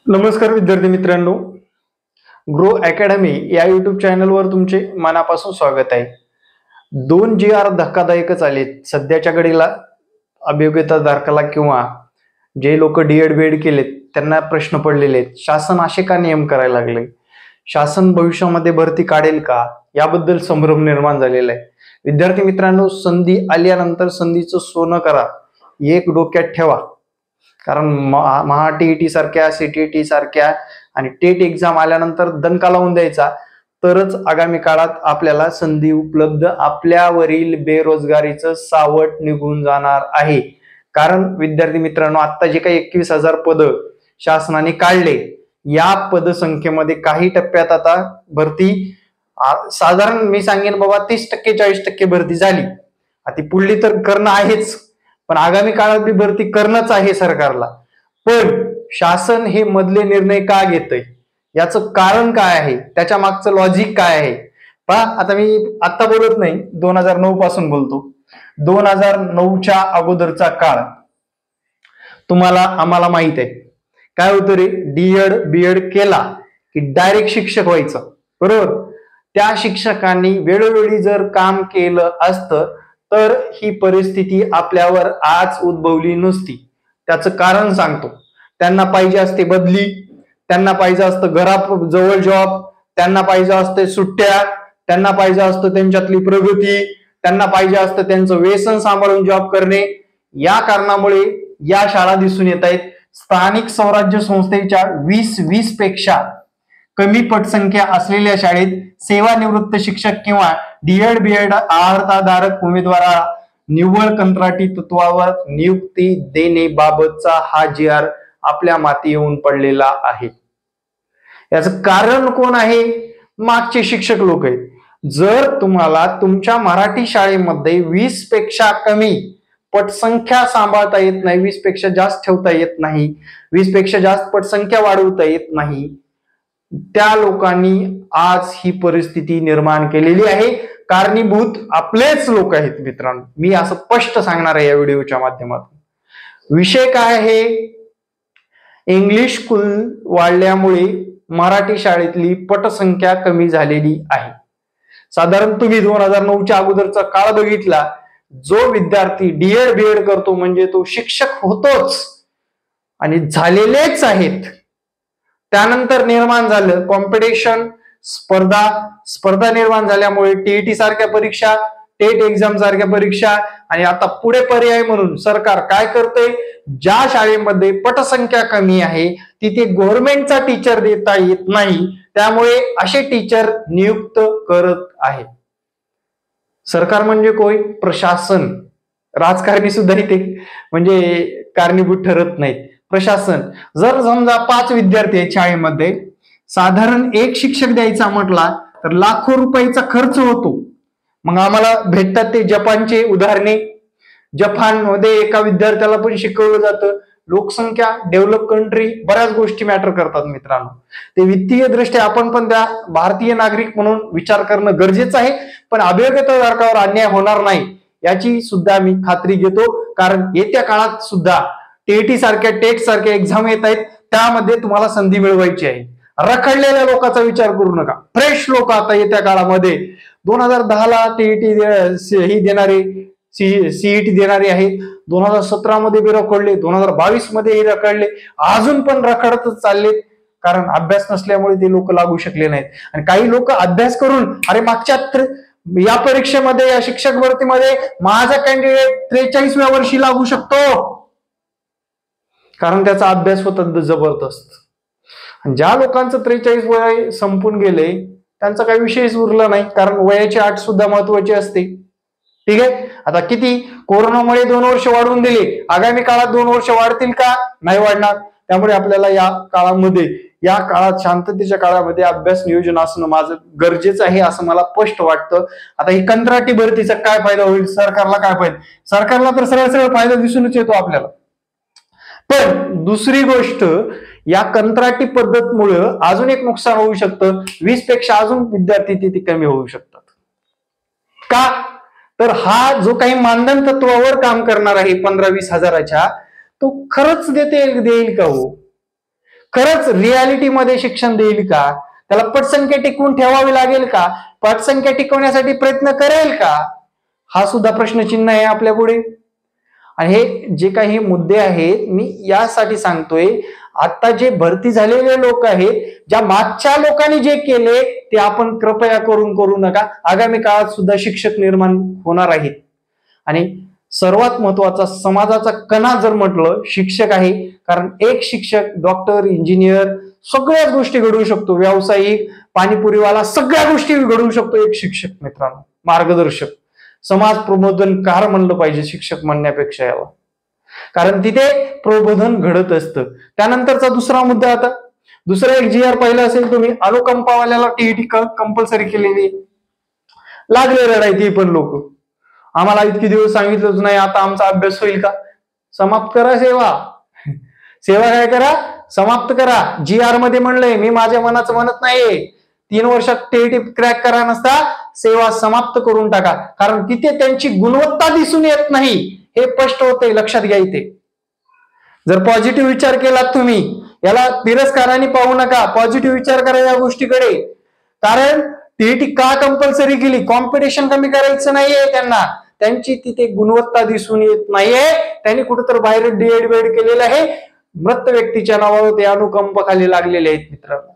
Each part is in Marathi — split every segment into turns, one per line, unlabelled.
नमस्कार विद्यार्थी मित्रांनो, ग्रो अकॅडमी या युट्यूब चॅनलवर तुमचे मनापासून स्वागत आहे. 2 GR धक्कादायकच आलेत सध्याच्या घडीला. अभियोग्यता धारकाला किंवा जे लोक डीएड बीएड केलेत त्यांना प्रश्न पडलेले आहेत. शासन असे का नियम करायला लागले? शासन भविष्यामध्ये भरती काढेल का? याबद्दल संभ्रम निर्माण झालेला आहे. विद्यार्थी मित्रांनो, संधी आल्यानंतर संधीचं सोनं करा, एक डोक्यात ठेवा. कारण महा टीईटी सारख्या, सीटीईटी सारख्या आणि टेट एक्झाम आल्यानंतर दणका लावून द्यायचा, तरच आगामी काळात आपल्याला संधी उपलब्ध, आपल्यावरील बेरोजगारीचं सावट निघून जाणार आहे. कारण विद्यार्थी मित्रांनो, आता जे काही 21,000 पद शासनाने काढले, या पदसंख्येमध्ये काही टप्प्यात आता भरती साधारण मी सांगेन बाबा 30% 40% भरती झाली. आता पुढली तर करणं आहेच, पण आगामी काळात बी भरती करणंच आहे सरकारला. पण शासन हे मधले निर्णय का घेतय, याचं कारण काय आहे, त्याच्या मागचं लॉजिक काय आहे पहा. आता मी आता बोलत नाही, 2009 पासून बोलतो. 2009च्या अगोदरचा काळ तुम्हाला आम्हाला माहित आहे. काय होतं रे, डीएड बीएड केला की डायरेक्ट शिक्षक व्हायचं, बरोबर. त्या शिक्षकांनी वेळोवेळी जर काम केलं असतं तर ही परिस्थिती आपल्यावर आज उद्भवली नसती. त्याचं कारण सांगतो. त्यांना पाहिजे असते बदली, त्यांना पाहिजे असतं घराजवळ जॉब, त्यांना पाहिजे असते सुट्ट्या, त्यांना पाहिजे असतं त्यांच्यातली प्रगती, त्यांना पाहिजे असतं त्यांचं व्यसन सांभाळून जॉब करणे. या कारणामुळे या शाळा दिसून येत आहेत. स्थानिक स्वराज्य संस्थेच्या 20 पेक्षा कमी पटसंख्या असलेल्या शाळेत सेवानिवृत्त शिक्षक किंवा डीएड बीएड अर्हताधारक उमेदवाराला निव्वळ कंत्राटी तत्वावर नियुक्ती देण्याबाबतचा हा GR आपल्या माती येऊन पडलेला आहे. याचं कारण कोण आहे? मागचे शिक्षक लोक आहेत. जर तुम्हाला तुमच्या मराठी शाळेमध्ये 20 पेक्षा कमी पटसंख्या सांभाळता येत नाही, 20 पेक्षा जास्त ठेवता येत नाही, 20 पेक्षा जास्त पटसंख्या वाढवता येत नाही, त्या लोकांनी आज ही परिस्थिती निर्माण केलेली आहे. कारणीभूत आपलेच लोक आहेत मित्रांनो. मी असं स्पष्ट सांगणार आहे या व्हिडिओच्या माध्यमातून. विषय काय आहे? इंग्लिश स्कूल वाढल्यामुळे मराठी शाळेतली पटसंख्या कमी झालेली आहे. साधारण तुम्ही 2009च्या अगोदरचा काळ बघितला, जो विद्यार्थी डीएड बीएड करतो म्हणजे तो शिक्षक होतोच आणि झालेलेच आहेत. त्यानंतर निर्माण झालं कॉम्पिटिशन, स्पर्धा निर्माण झाल्यामुळे टीईटी सारख्या परीक्षा, टेट एक्झाम सारख्या परीक्षा, आणि आता पुढे पर्याय म्हणून सरकार काय करतंय, ज्या शाळेमध्ये पटसंख्या कमी आहे तिथे गव्हर्नमेंटचा टीचर देता येत नाही, त्यामुळे असे टीचर नियुक्त करत आहे. सरकार म्हणजे कोण? प्रशासन. राजकारणी सुद्धा इथे म्हणजे कारणीभूत ठरत नाहीत. प्रशासन. जर समजा 5 विद्यार्थी आहेत शाळेमध्ये, साधारण एक शिक्षक द्यायचा म्हटला तर लाखो रुपयाचा खर्च होतो. मग आम्हाला भेटतात ते जपानचे उदाहरणे. जपानमध्ये एका विद्यार्थ्याला पण शिकवलं जातं. लोकसंख्या, डेव्हलप कंट्री, बऱ्याच गोष्टी मॅटर करतात मित्रांनो. ते वित्तीय दृष्ट्या आपण पण त्या भारतीय नागरिक म्हणून विचार करणं गरजेचं आहे. पण अभियोग्यता धारकावर अन्याय होणार नाही याची सुद्धा मी खात्री घेतो. कारण येत्या काळात सुद्धा टीईटी सारख्या, टेट सारख्या एक्झाम येत आहेत, त्यामध्ये तुम्हाला संधी मिळवायची आहे. रखडलेल्या लोकांचा विचार करू नका. फ्रेश लोक आता येत्या काळामध्ये 2010ला टीईटी ही देणारे, सीईटी देणारे आहेत. 2017 मध्ये बी रखडले, 2022 मध्ये रखडले, अजून पण रखडतच चालले. कारण अभ्यास नसल्यामुळे ते लोक लागू शकले नाहीत. आणि काही लोक अभ्यास करून, अरे मागच्या या परीक्षेमध्ये, या शिक्षक भरतीमध्ये माझा कॅन्डिडेट 43व्या वर्षी लागू शकतो, कारण त्याचा अभ्यास होता जबरदस्त. ज्या लोकांचं 43 वय संपून गेले त्यांचा काही विषयच उरला नाही, कारण वयाची अट सुद्धा महत्वाची असते. ठीक आहे. आता किती कोरोनामुळे 2 वर्ष वाढवून दिले, आगामी काळात 2 वर्ष वाढतील का? नाही वाढणार. त्यामुळे आपल्याला या काळामध्ये, या काळात, शांततेच्या काळामध्ये अभ्यास नियोजन असणं माझं गरजेचं आहे असं मला स्पष्ट वाटतं. आता ही कंत्राटी भरतीचा काय फायदा होईल? सरकारला काय फायदा? सरकारला तर सरळ सरळ फायदा दिसूनच येतो आपल्याला. पण दुसरी गोष्ट, या कंत्राटी पद्धतमुळे अजून एक नुकसान होऊ शकतं. 20 पेक्षा अजून विद्यार्थी तिथे कमी होऊ शकतात. का? तर हा जो काही मानधन तत्वावर काम करणार आहे 15-20 हजाराच्या, तो खरंच देईल का हो? खरंच रियालिटीमध्ये शिक्षण देईल का? त्याला पटसंख्या टिकवून ठेवावी लागेल का? पटसंख्या टिकवण्यासाठी प्रयत्न करेल का? हा सुद्धा प्रश्नचिन्ह आहे आपल्या पुढे. आणि हे जे काही मुद्दे आहेत मी यासाठी सांगतोय, आता जे भरती झालेले लोक आहेत, ज्या मागच्या लोकांनी जे केले ते आपण कृपया करू नका. आगामी काळात सुद्धा शिक्षक निर्माण होणार आहेत. आणि सर्वात महत्वाचा समाजाचा कणा जर म्हटलं शिक्षक आहे. कारण एक शिक्षक डॉक्टर, इंजिनियर सगळ्याच गोष्टी घडवू शकतो. व्यावसायिक, पाणीपुरीवाला सगळ्या गोष्टी घडवू शकतो एक शिक्षक. मित्रांनो, मार्गदर्शक, समाज प्रबोधनकार म्हणलं पाहिजे शिक्षक म्हणण्यापेक्षा याला. कारण तिथे प्रबोधन घडत असतं. त्यानंतरचा दुसरा मुद्दा, आता दुसरा एक GR पाहिलं असेल तुम्ही, अनुकंपावाल्याला TET कंपल्सरी केलेली. लागले रडाय ती पण लोक, आम्हाला इतके दिवस सांगितलंच नाही, आता आमचा अभ्यास होईल का? समाप्त करा सेवा. सेवा काय करा? समाप्त करा. GR मध्ये म्हणलंय, मी माझ्या मनाचं म्हणत नाहीये. 3 वर्षात TET क्रॅक करा नसता, सेवा समाप्त करून टाका. कारण तिथे त्यांची गुणवत्ता दिसून येत नाही, हे स्पष्ट होते. लक्षात घ्या. इथे जर पॉझिटिव्ह विचार केला तुम्ही, याला तिरस्काराने पाहू नका, पॉझिटिव्ह विचार करा या गोष्टीकडे. कारण TET का कंपल्सरी केली? कॉम्पिटिशन कमी करायचं नाहीये त्यांना, त्यांची तिथे गुणवत्ता दिसून येत नाहीये. त्यांनी कुठेतरी बाहेर DED केलेलं आहे. मृत व्यक्तीच्या नावावर ते अनुकंप खाली लागलेले आहेत. मित्रांनो,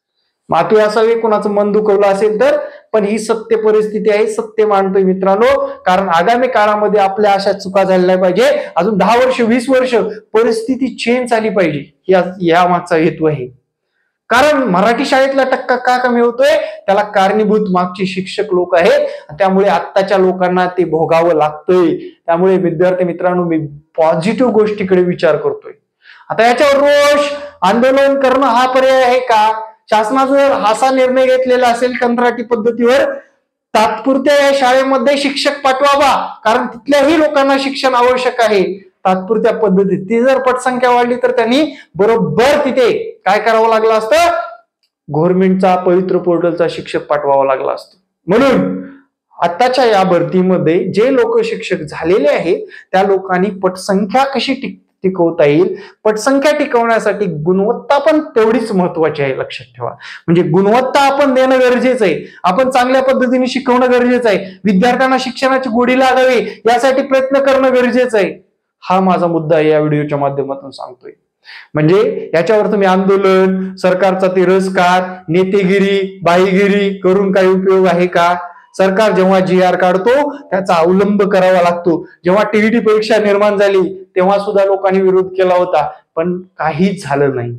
माफी असावी कुणाचं मन दुखवलं असेल तर, पण ही सत्य परिस्थिती आहे, सत्य मानतोय मित्रांनो. कारण आगामी काळामध्ये आपल्या अशा चुका झाल्या पाहिजे. अजून 10 वर्ष 20 वर्ष परिस्थिती चेंज झाली पाहिजे, या मागचा हेतू आहे. कारण मराठी शाळेतला टक्का का कमी होतोय, त्याला कारणीभूत मागचे शिक्षक लोक आहेत. त्यामुळे आत्ताच्या लोकांना ते भोगावं लागतंय. त्यामुळे विद्यार्थी मित्रांनो, मी पॉझिटिव्ह गोष्टीकडे विचार करतोय. आता याच्यावर रोष आंदोलन करणं हा पर्याय आहे का? शासनाचा जर असा निर्णय घेतलेला असेल कंत्राटी पद्धतीवर, तात्पुरत्या या शाळेमध्ये शिक्षक पाठवावा. कारण तिथल्याही लोकांना शिक्षण आवश्यक आहे. तात्पुरत्या पद्धतीत ती जर पटसंख्या वाढली तर त्यांनी बरोबर तिथे काय करावं लागलं असतं? गव्हर्नमेंटचा पवित्र पोर्टलचा शिक्षक पाठवावा लागला असतो. म्हणून आताच्या या भरतीमध्ये जे लोक शिक्षक झालेले आहेत त्या लोकांनी पटसंख्या कशी टिकवता येईल, पटसंख्या टिकवण्यासाठी गुणवत्ता पण तेवढीच महत्वाची आहे. लक्षात ठेवा. म्हणजे गुणवत्ता आपण देणं गरजेचं आहे. आपण चांगल्या पद्धतीने शिकवणं गरजेचं आहे. विद्यार्थ्यांना शिक्षणाची गोडी लागावी यासाठी प्रयत्न करणं गरजेचं आहे. हा माझा मुद्दा आहे, या व्हिडिओच्या माध्यमातून सांगतोय. म्हणजे याच्यावर तुम्ही आंदोलन, सरकारचा तिरस्कार, नेतेगिरी, बाईगिरी करून काही उपयोग आहे का? सरकार जेव्हा GR काढतो त्याचा अवलंब करावा लागतो. जेव्हा TET परीक्षा निर्माण झाली तेव्हा सुद्धा लोकांनी विरोध केला होता, पण काहीच झालं नाही.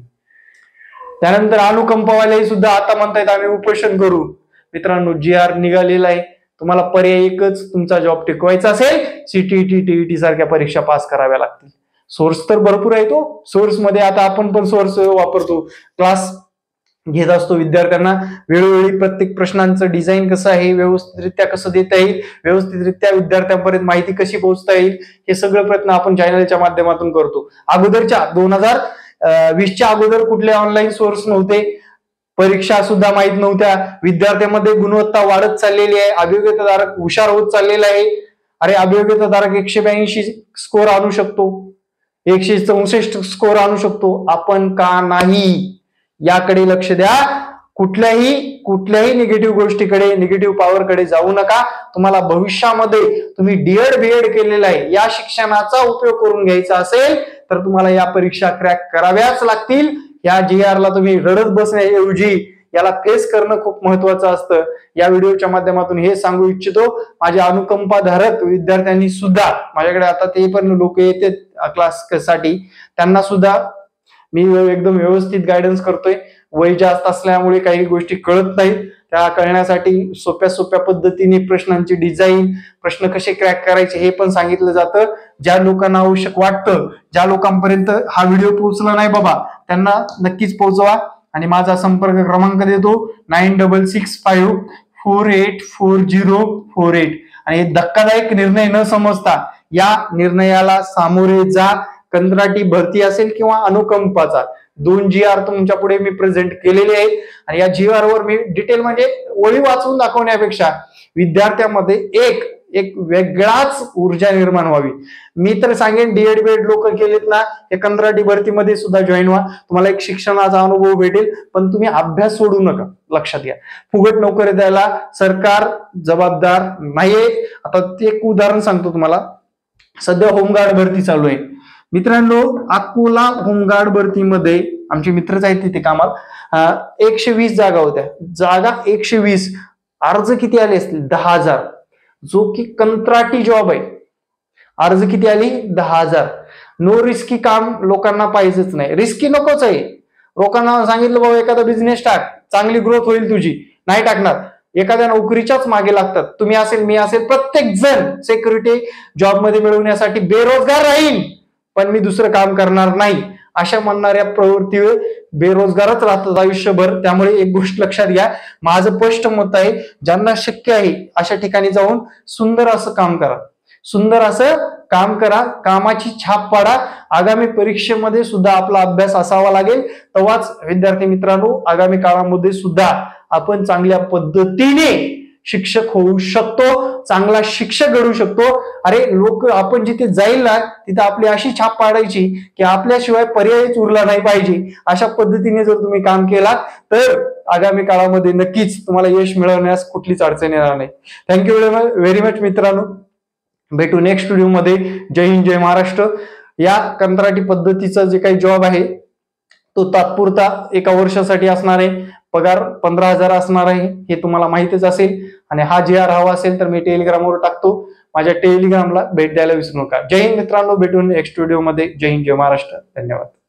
त्यानंतर अनुकंपावाले सुद्धा आता म्हणतायत आम्ही उपोषण करू. मित्रांनो, GR निघालेला आहे. तुम्हाला पर्याय एकच, तुमचा जॉब टिकवायचा असेल CTET, TET सारख्या परीक्षा पास कराव्या लागतील. सोर्स तर भरपूर आहे. तो सोर्स मध्ये आता आपण पण सोर्स वापरतो, क्लास घेत असतो. विद्यार्थ्यांना वेळोवेळी प्रत्येक प्रश्नांचं डिझाईन कसं आहे, व्यवस्थितरित्या कसं देता येईल, व्यवस्थितरित्या विद्यार्थ्यांपर्यंत माहिती कशी पोहोचता येईल, हे सगळं प्रयत्न आपण चॅनलच्या माध्यमातून करतो. अगोदरच्या 2020च्या अगोदर कुठले ऑनलाईन सोर्स नव्हते, परीक्षा सुद्धा माहित नव्हत्या. विद्यार्थ्यांमध्ये गुणवत्ता वाढत चाललेली आहे. अभियोग्यताधारक हुशार होत चाललेला आहे. अरे, अभियोग्यताधारक 182 स्कोर आणू शकतो, 164 स्कोर आणू शकतो. आपण का नाही? याकडे लक्ष द्या. कुठल्याही निगेटिव्ह गोष्टीकडे, निगेटिव्ह पॉवरकडे जाऊ नका. तुम्हाला भविष्यामध्ये तुम्ही DED BED केलेला आहे, या शिक्षणाचा उपयोग करून घ्यायचा असेल तर तुम्हाला या परीक्षा क्रॅक कराव्याच लागतील. या GR ला तुम्ही रडत बसण्याऐवजी याला फेस करणं खूप महत्वाचं असतं. या व्हिडिओच्या माध्यमातून हे सांगू इच्छितो. माझ्या अनुकंपाधारक विद्यार्थ्यांनी सुद्धा, माझ्याकडे आता ते पण लोक येतात क्लाससाठी, त्यांना सुद्धा मी एकदम व्यवस्थित गायडन्स करतोय. वय जास्त असल्यामुळे काही गोष्टी कळत नाहीत, त्या कळण्यासाठी सोप्या पद्धतीने प्रश्नांची डिझाईन, प्रश्न कसे क्रॅक करायचे हे पण सांगितलं जातं. ज्या लोकांना आवश्यक वाटतं, ज्या लोकांपर्यंत हा व्हिडिओ पोहोचला नाही बाबा, त्यांना नक्कीच पोहोचवा. आणि माझा संपर्क क्रमांक देतो 9665484048. आणि धक्कादायक निर्णय न समजता या निर्णयाला सामोरे जा. कंत्राटी भरती असेल किंवा अनुकंपाचा 2 GR तुमच्या पुढे मी प्रेझेंट केलेले आहेत. आणि या GR वर मी डिटेल म्हणजे ओळी वाचून दाखवण्यापेक्षा विद्यार्थ्यांमध्ये एक एक वेगळाच ऊर्जा निर्माण व्हावी. मी तर सांगेन डीएड बीएड लोक केलेत ना, हे कंत्राटी भरतीमध्ये सुद्धा जॉईन व्हा. तुम्हाला एक शिक्षणाचा अनुभव भेटेल, पण तुम्ही अभ्यास सोडू नका. लक्षात घ्या, फुकट नोकरी द्यायला सरकार जबाबदार नाहीये. आता ते एक उदाहरण सांगतो तुम्हाला. सध्या होमगार्ड भरती चालू आहे मित्रांनो. अकोला होमगार्ड भरतीमध्ये आमचे मित्रच आहेत तिथे कामाला. 120 जागा होत्या. जागा 120, अर्ज किती आले असतील? 10,000, जो की कंत्राटी जॉब आहे. अर्ज किती आली? 10,000. नो रिस्की काम लोकांना पाहिजेच नाही. रिस्की नकोच आहे. लोकांना सांगितलं बाबा एखादा बिझनेस टाक, चांगली ग्रोथ होईल तुझी, नाही टाकणार. एखाद्या नोकरीच्याच मागे लागतात. तुम्ही असेल, मी असेल, प्रत्येक जण सिक्युरिटी जॉब मध्ये मिळवण्यासाठी बेरोजगार राहील, पण मी दुसरं काम करणार नाही अशा म्हणणाऱ्या प्रवृत्तीवर बेरोजगारच राहतात आयुष्यभर. त्यामुळे एक गोष्ट लक्षात घ्या, माझं स्पष्ट मत आहे, ज्यांना शक्य आहे अशा ठिकाणी जाऊन सुंदर असं काम करा. सुंदर असं काम करा, कामाची छाप पाडा. आगामी परीक्षेमध्ये सुद्धा आपला अभ्यास असावा लागेल. तेव्हाच विद्यार्थी मित्रांनो, आगामी काळामध्ये सुद्धा आपण चांगल्या पद्धतीने शिक्षक होऊ शकतो, चांगला शिक्षक घडू शकतो. अरे लोक, आपण जिथे जाईल ना तिथे आपली अशी छाप पाडायची की आपल्याशिवाय पर्यायच उरला नाही पाहिजे. अशा पद्धतीने जर तुम्ही काम केलात तर आगामी काळामध्ये नक्कीच तुम्हाला यश मिळवण्यास कुठलीच अडचण येणार नाही. थँक्यू व्हेरी मच मित्रांनो. भेटू नेक्स्ट व्हिडिओ मध्ये. जय हिंद, जय महाराष्ट्र. या कंत्राटी पद्धतीचा जे काही जॉब आहे तो तात्पुरता 1 वर्षासाठी असणार आहे. पगार 15,000 असणार आहे, हे तुम्हाला माहितीच असेल. आणि हा GR हवा असेल तर मी टेलिग्रामवर टाकतो. माझ्या टेलिग्रामला भेट द्यायला विसरू नका. जय हिंद मित्रांनो. भेटून नेक्स्ट व्हिडिओ मध्ये. जय हिंद, जय महाराष्ट्र. धन्यवाद.